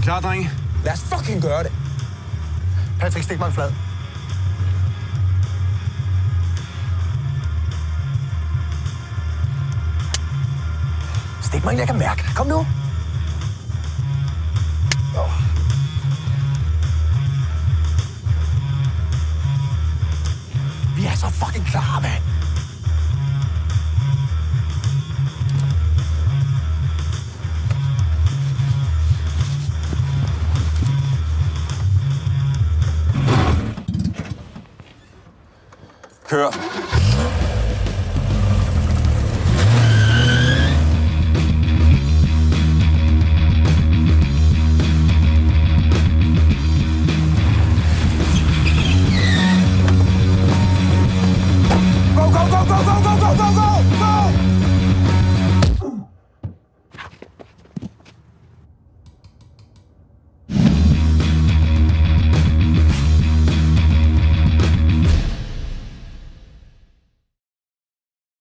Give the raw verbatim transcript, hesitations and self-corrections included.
klar, drenge? Lad os fucking gøre det. Patrick, stik mig en flad. Stik mig en, jeg kan mærke. Kom nu. Oh. Vi er så fucking klar, mand. Kør. Go, go, go, go, go, go, go, go, go!